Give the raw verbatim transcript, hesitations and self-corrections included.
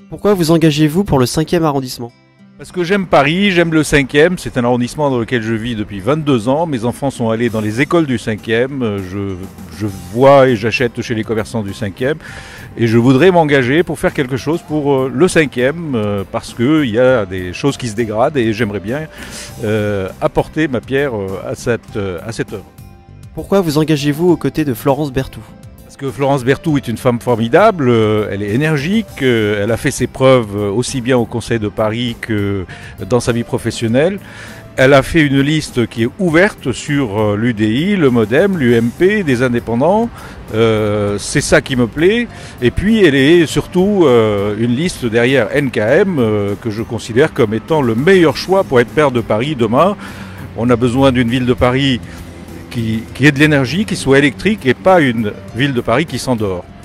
Pourquoi vous engagez-vous pour le cinquième arrondissement? Parce que j'aime Paris, j'aime le cinquième, c'est un arrondissement dans lequel je vis depuis vingt-deux ans. Mes enfants sont allés dans les écoles du cinquième, je, je vois et j'achète chez les commerçants du cinquième. Et je voudrais m'engager pour faire quelque chose pour le cinquième, parce qu'il y a des choses qui se dégradent et j'aimerais bien euh, apporter ma pierre à cette, à cette œuvre. Pourquoi vous engagez-vous aux côtés de Florence Berthoud? Parce que Florence Berthoud est une femme formidable, elle est énergique, elle a fait ses preuves aussi bien au Conseil de Paris que dans sa vie professionnelle. Elle a fait une liste qui est ouverte sur l'U D I, le MoDem, l'U M P, des indépendants. Euh, c'est ça qui me plaît. Et puis elle est surtout euh, une liste derrière N K M euh, que je considère comme étant le meilleur choix pour être maire de Paris demain. On a besoin d'une ville de Paris Qui, qui ait de l'énergie, qui soit électrique et pas une ville de Paris qui s'endort.